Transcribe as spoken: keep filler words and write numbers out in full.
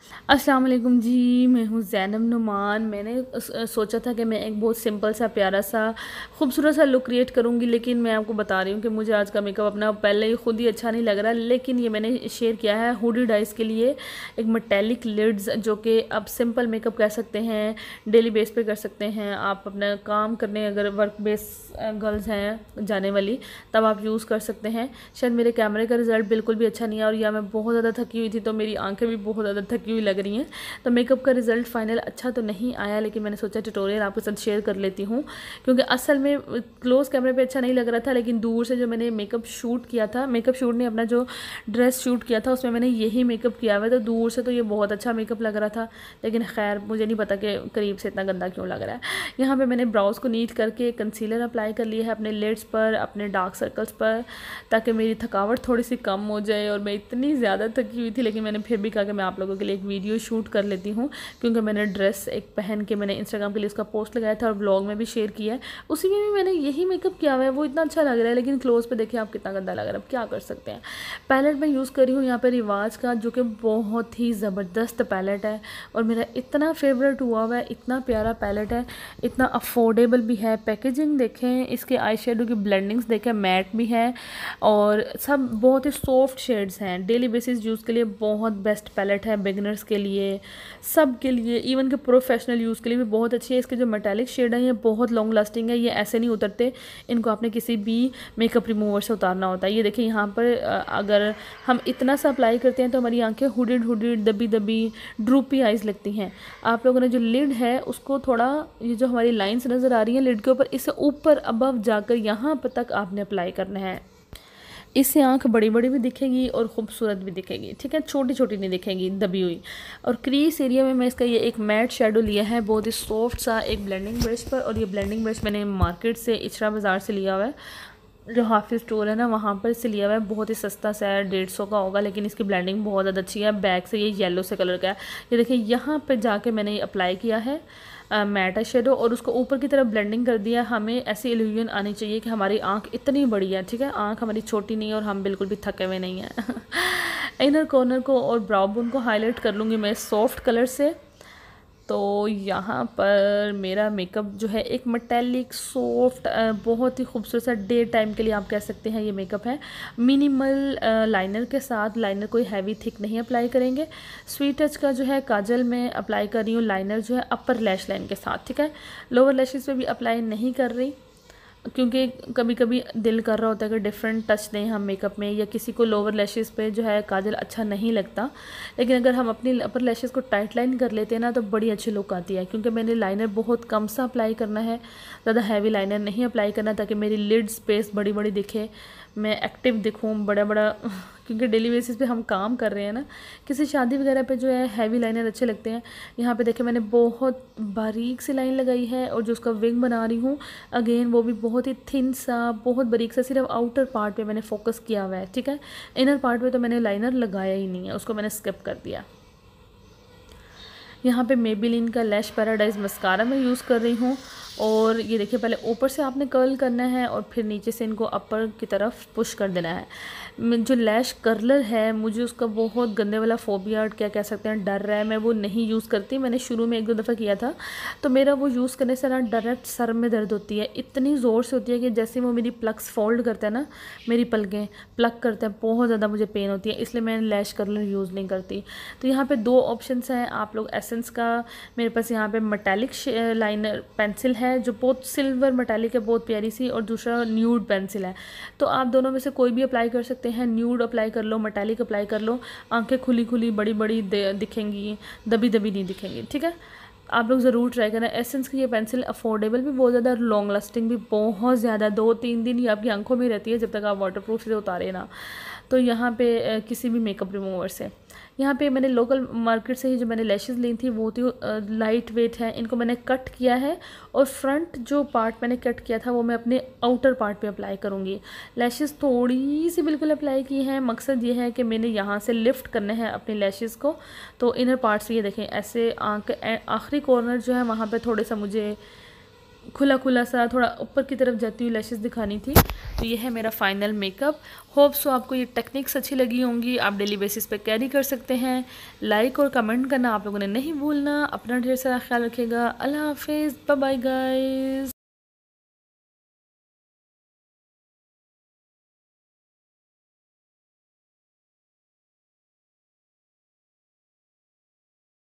अस्सलाम वालेकुम जी, मैं हूँ ज़ैनब नुमान। मैंने स सोचा था कि मैं एक बहुत सिंपल सा, प्यारा सा, खूबसूरत सा लुक क्रिएट करूँगी, लेकिन मैं आपको बता रही हूँ कि मुझे आज का मेकअप अपना पहले ही खुद ही अच्छा नहीं लग रहा। लेकिन ये मैंने शेयर किया है हुडी डाइज़ के लिए एक मेटालिक लिड्स, जो कि आप सिंपल मेकअप कह सकते हैं, डेली बेस पे कर सकते हैं। आप अपना काम करने, अगर वर्क बेस गर्ल्स हैं जाने वाली, तब आप यूज़ कर सकते हैं। शायद मेरे कैमरे का रिज़ल्ट बिल्कुल भी अच्छा नहीं है, और या मैं बहुत ज़्यादा थकी हुई थी तो मेरी आंखें भी बहुत ज़्यादा थकी हुई लग रही हैं, तो मेकअप का रिज़ल्ट फाइनल अच्छा तो नहीं आया। लेकिन मैंने सोचा ट्यूटोरियल आपके साथ शेयर कर लेती हूँ, क्योंकि असल में क्लोज कैमरे पे अच्छा नहीं लग रहा था, लेकिन दूर से जो मैंने मेकअप शूट किया था, मेकअप शूट ने अपना जो ड्रेस शूट किया था उसमें मैंने यही मेकअप किया हुआ है, तो दूर से तो ये बहुत अच्छा मेकअप लग रहा था। लेकिन खैर, मुझे नहीं पता कि करीब से इतना गंदा क्यों लग रहा है। यहाँ पे मैंने ब्राउज़ को नीट करके कंसीलर अप्लाई कर लिया है अपने लिड्स पर, अपने डार्क सर्कल्स पर, ताकि मेरी थकावट थोड़ी सी कम हो जाए। और मैं इतनी ज़्यादा थकी हुई थी, लेकिन मैंने फिर भी कहा कि मैं आप लोगों के लिए एक वीडियो शूट कर लेती हूँ, क्योंकि मैंने ड्रेस एक पहन के मैंने इंस्टाग्राम के लिए उसका पोस्ट लगाया था और ब्लॉग में भी शेयर किया है, उसी में भी मैंने यही मेकअप किया हुआ है। वो इतना अच्छा लग रहा है, लेकिन क्लोज पे देखिए आप कितना गंदा लग रहा है। अब क्या कर सकते हैं। पैलेट मैं यूज़ कर रही हूँ यहाँ पर रिवाज का, जो कि बहुत ही ज़बरदस्त पैलेट है और मेरा इतना फेवरेट हुआ हुआ है। इतना प्यारा पैलेट है, इतना अफोर्डेबल भी है। पैकेजिंग देखें, इसके आई शेडो की ब्लेंडिंग्स देखें, मैट भी है और सब बहुत ही सॉफ्ट शेड्स हैं। डेली बेसिस यूज़ के लिए बहुत बेस्ट पैलेट है, बिगनर्स के लिए, सब के लिए, इवन के प्रोफेशनल यूज़ के लिए भी बहुत अच्छी है। इसके जो मेटालिक शेड है ये बहुत लॉन्ग लास्टिंग है, ये ऐसे नहीं उतरते, इनको आपने किसी भी मेकअप रिमूवर से उतारना होता है। ये देखिए यहाँ पर अगर हम इतना सा अप्लाई करते हैं तो हमारी आंखें हुडिड हुडिड, दबी दबी, ड्रूपी आइज़ लगती हैं। आप लोगों ने जो लिड है उसको थोड़ा, ये जो हमारी लाइंस नज़र आ रही हैं लिड के ऊपर, इससे ऊपर अबव जाकर यहाँ पर तक आपने अप्लाई करना है। इससे आंख बड़ी बड़ी भी दिखेगी और ख़ूबसूरत भी दिखेगी, ठीक है, छोटी छोटी नहीं दिखेगी दबी हुई। और क्रीज एरिया में मैं इसका ये एक मैट शेडो लिया है, बहुत ही सॉफ्ट सा, एक ब्लेंडिंग ब्रश पर। और ये ब्लेंडिंग ब्रश मैंने मार्केट से, इचरा बाज़ार से लिया हुआ है, जो हाफिज़ स्टोर है ना वहाँ पर से लिया हुआ है। बहुत ही सस्ता सा है, डेढ़ सौ का होगा, लेकिन इसकी ब्लेंडिंग बहुत ज़्यादा अच्छी है। बैक से ये येलो से कलर का है। ये देखिए यहाँ पे जाके मैंने अप्लाई किया है मैट शेडो, और उसको ऊपर की तरफ ब्लेंडिंग कर दिया। हमें ऐसी इल्यूजन आनी चाहिए कि हमारी आंख इतनी बड़ी है, ठीक है, आंख हमारी छोटी नहीं है और हम बिल्कुल भी थके हुए नहीं हैं। इनर कॉर्नर को और ब्राउ बोन को हाईलाइट कर लूँगी मैं सॉफ्ट कलर से। तो यहाँ पर मेरा मेकअप जो है एक मेटालिक सॉफ्ट, बहुत ही खूबसूरत सा डे टाइम के लिए आप कह सकते हैं ये मेकअप है। मिनिमल लाइनर के साथ, लाइनर कोई हैवी थिक नहीं अप्लाई करेंगे। स्वीट टच का जो है काजल में अप्लाई कर रही हूँ, लाइनर जो है अपर लैश लाइन के साथ, ठीक है। लोअर लैशेस पे भी अप्लाई नहीं कर रही, क्योंकि कभी कभी दिल कर रहा होता है कि डिफरेंट टच दें हम मेकअप में, या किसी को लोअर लैशेस पे जो है काजल अच्छा नहीं लगता। लेकिन अगर हम अपनी अपर लैशेस को टाइट लाइन कर लेते हैं ना, तो बड़ी अच्छी लुक आती है। क्योंकि मैंने लाइनर बहुत कम सा अप्लाई करना है, ज़्यादा हैवी लाइनर नहीं अप्लाई करना, ताकि मेरी लिड स्पेस बड़ी बड़ी दिखे, मैं एक्टिव दिखूँ बड़ा बड़ा। क्योंकि डेली बेसिस पे हम काम कर रहे हैं ना, किसी शादी वगैरह पे जो है हैवी लाइनर अच्छे लगते हैं। यहाँ पे देखिए मैंने बहुत बारीक सी लाइन लगाई है, और जो उसका विंग बना रही हूँ अगेन वो भी बहुत ही थिन सा, बहुत बारीक सा, सिर्फ आउटर पार्ट पे मैंने फोकस किया हुआ है, ठीक है। इनर पार्ट पे तो मैंने लाइनर लगाया ही नहीं है, उसको मैंने स्किप कर दिया। यहाँ पे मेबेलिन का लैश पैराडाइज मस्कारा मैं यूज़ कर रही हूँ। और ये देखिए पहले ऊपर से आपने कर्ल करना है और फिर नीचे से इनको अपर की तरफ पुश कर देना है। जो लैश कर्लर है, मुझे उसका बहुत गंदे वाला फोबिया, क्या कह सकते हैं, डर रहा है, मैं वो नहीं यूज़ करती। मैंने शुरू में एक दो दफ़ा किया था, तो मेरा वो यूज़ करने से ना डायरेक्ट सर में दर्द होती है, इतनी ज़ोर से होती है कि जैसे वो मेरी प्लक्स फोल्ड करता है ना, मेरी पलकें प्लक करते हैं, बहुत ज़्यादा मुझे पेन होती है, इसलिए मैं लैश कर्लर यूज़ नहीं करती। तो यहाँ पे दो ऑप्शंस हैं, आप लोग एसेंस का, मेरे पास यहाँ पे मेटालिक लाइनर पेंसिल है जो बहुत सिल्वर मेटालिक है, बहुत प्यारी सी, और दूसरा न्यूड पेंसिल है। तो आप दोनों में से कोई भी अप्लाई कर सकते हैं। न्यूड अप्लाई कर लो, मेटालिक अप्लाई कर लो, आंखें खुली खुली बड़ी बड़ी दिखेंगी, दबी दबी नहीं दिखेंगी, ठीक है। आप लोग ज़रूर ट्राई करना। एसेंस की ये पेंसिल अफोर्डेबल भी बहुत ज़्यादा, लॉन्ग लास्टिंग भी बहुत ज़्यादा, दो तीन दिन ही आपकी आंखों में रहती है जब तक आप वाटरप्रूफ से उतारे ना। तो यहाँ पे किसी भी मेकअप रिमूवर से, यहाँ पे मैंने लोकल मार्केट से ही जो मैंने लैशेज़ ली थी वो थी लाइट वेट है, इनको मैंने कट किया है, और फ्रंट जो पार्ट मैंने कट किया था वो मैं अपने आउटर पार्ट पे अप्लाई करूँगी। लैशेज़ थोड़ी सी बिल्कुल अप्लाई की है, मकसद ये है कि मैंने यहाँ से लिफ्ट करने हैं अपने लैशेज़ को। तो इनर पार्ट से ये देखें ऐसे आँख आखिरी कॉर्नर जो है वहाँ पर थोड़े सा मुझे खुला खुला सा थोड़ा ऊपर की तरफ जाती हुई लैशेस दिखानी थी। तो ये है मेरा फाइनल मेकअप। होप सो आपको ये टेक्निक्स अच्छी लगी होंगी, आप डेली बेसिस पे कैरी कर सकते हैं। लाइक और कमेंट करना आप लोगों ने नहीं भूलना। अपना ढेर सारा ख्याल रखिएगा। अल्लाह हाफिज़, बाय बाय गाइस।